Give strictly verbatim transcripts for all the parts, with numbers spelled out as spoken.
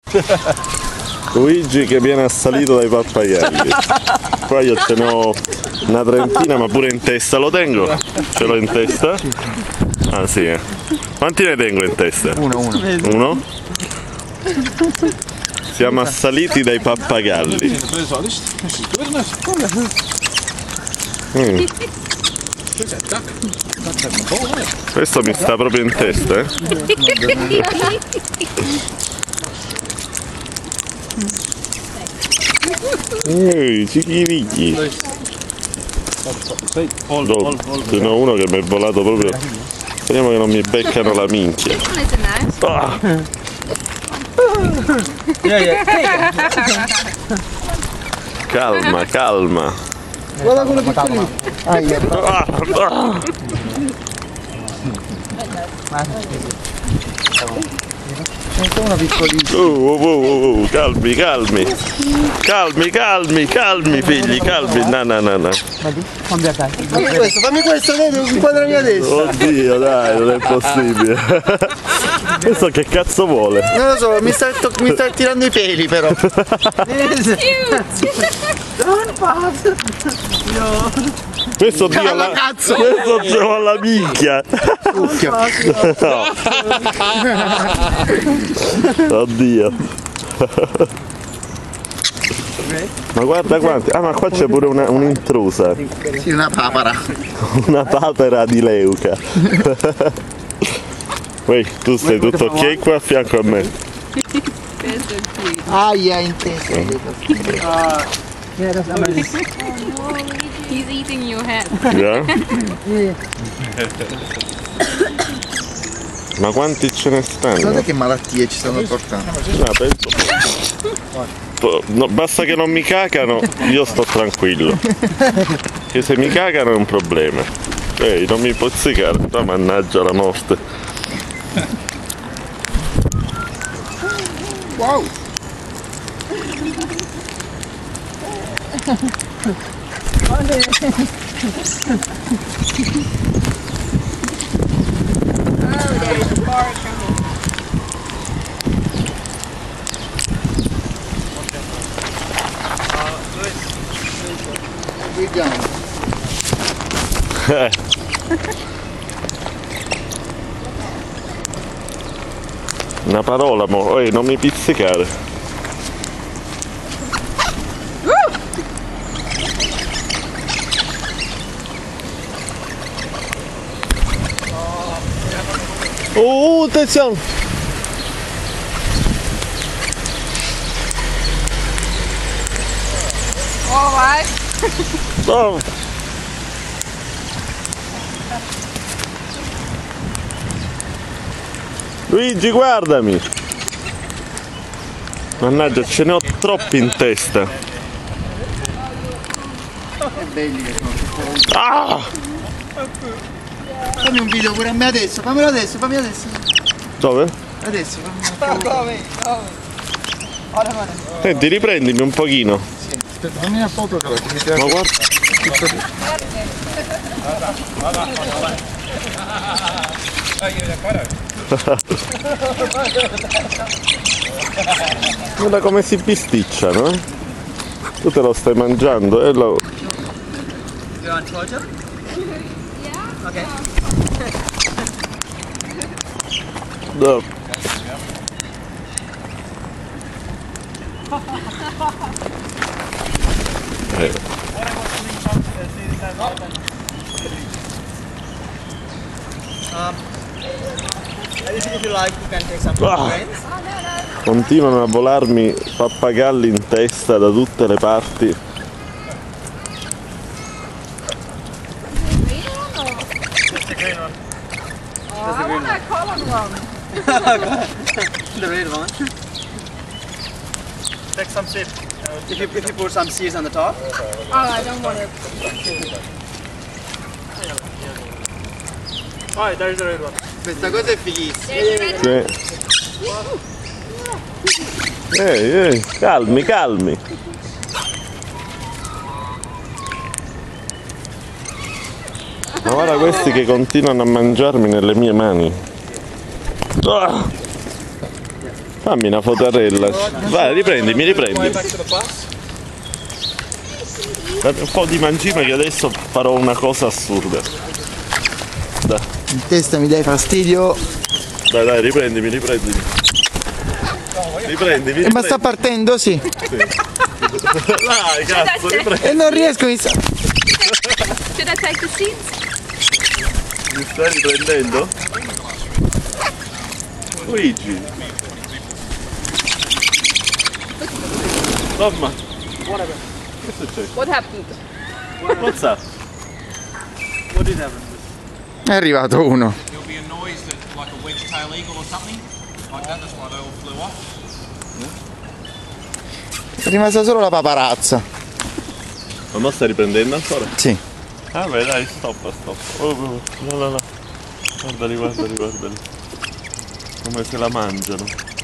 Luigi che viene assalito dai pappagalli. Qua io ce n'ho una trentina, ma pure in testa lo tengo. Ce l'ho in testa. Ah sì, eh. Quanti ne tengo in testa? Uno, uno. Uno? Siamo assaliti dai pappagalli. Mm. Questo mi sta proprio in testa, eh? Ehi, cicchiricchi! No, ce n'ho uno che mi è volato proprio. Speriamo che non mi beccano la minchia. Ah. Calma, calma. Guarda quello piccolino. Ah, ah. C'è una piccolina. Uh, uh, uh, uh, calmi, calmi. Calmi, calmi, calmi figli, calmi. No, no, no, no. Fammi questo, fammi questo, vedi, inquadra mia destra. Oddio, dai, non è possibile. Questo che cazzo vuole? Non lo so, mi sta, mi sta tirando i peli però. Non passa. No. Questo dio alla cazzo. Questo gioca alla minchia. No. Oddio. Ma guarda quanti. Ah, ma qua c'è pure una, un'intrusa. Sì, una papera. Una papera di Leuca. Uè, tu stai tutto ok qua a fianco a me? Aia, in testa. He's eating your head. Yeah? Ma quanti ce ne stanno? Guarda che malattie ci stanno portando. No, penso... no, basta che non mi cacano, io sto tranquillo. Che se mi cacano è un problema. Ehi, non mi puzzicare, no, mannaggia la morte. Wow! Oh, there's a bar coming. Vediamo. Una parola, mo. Ehi, non mi pizzicare. Oh, attenzione! All right. Oh. Luigi, guardami! Mannaggia, ce ne ho troppi in testa. Che belli che sono. Ah! Fammi un video pure a me adesso, fammelo adesso, fammi adesso. Dove? Adesso, fammi. Senti, riprendimi un pochino. Sì, aspetta, fammi una foto che mi tira. Ma guarda. Guarda come si bisticciano, eh? Tu te lo stai mangiando e lo... You want torture? Yeah. Okay. No. Eh. Um, if you like, you can take some Ah. friends. Continuano a volarmi pappagalli in testa da tutte le parti. I want that colored one. The red one. Take some sip. If you, if you put some seeds on the top. Oh, I don't want it. Oh, there is the red one. Questa cosa è fighissima. There's a red one. Sì. Ehi, ehi, calmi, calmi. Ma guarda questi che continuano a mangiarmi nelle mie mani. Ah! Fammi una fotarella. Vai, riprendimi, riprendi. Back to the bus. Dammi un po' di mangime che adesso farò una cosa assurda. Dai, In testa mi dai fastidio. dai, dai, riprendimi, riprendimi. Riprendimi, Eh, ma sta riprendimi. partendo, sì. Dai, cazzo, riprendi. E non riesco, mi sa. Should I take the seats? Mi stai riprendendo? Luigi. Insomma. Che succede? What happened? What's up? What did happen? È arrivato uno. There'll be a noise that, like a wedge-tail eagle or something, like that. That's why they all flew off. È rimasta solo la paparazza. Ma non stai riprendendo ancora? Sì. Ah beh dai, stop, stop. Oh, oh, no, no, no. Guardali, guardali, guardali. Come se la mangiano.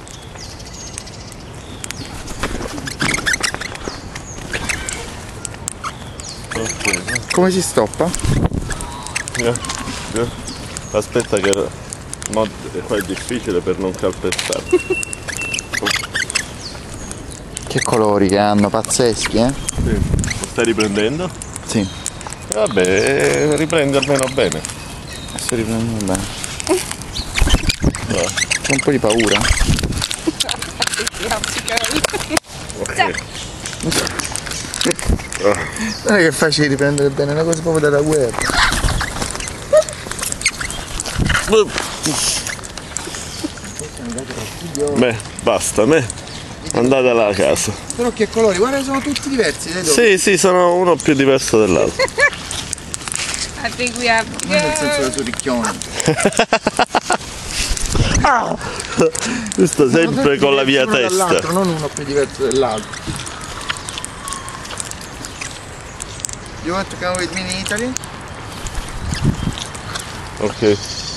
Ok, Come si stoppa? eh, eh. Aspetta che mo qua è difficile per non calpestare. Che colori che hanno, pazzeschi, eh? Sì. Lo stai riprendendo? Sì. Vabbè, riprendi almeno bene. Adesso riprendo bene. No. C'ho un po' di paura. You have to go. Ok. Non è che è facile riprendere bene, è una cosa proprio della guerra. Beh, basta, me. Andate alla casa. Però che colori, guarda, sono tutti diversi, dai dove? Sì, sì, sono uno più diverso dell'altro. I think we have to Non nel senso go. da suricchione. Questo sempre con la mia Uno dall'altro, testa. non uno più diverso dell'altro. You want to come with me in Italy? Ok.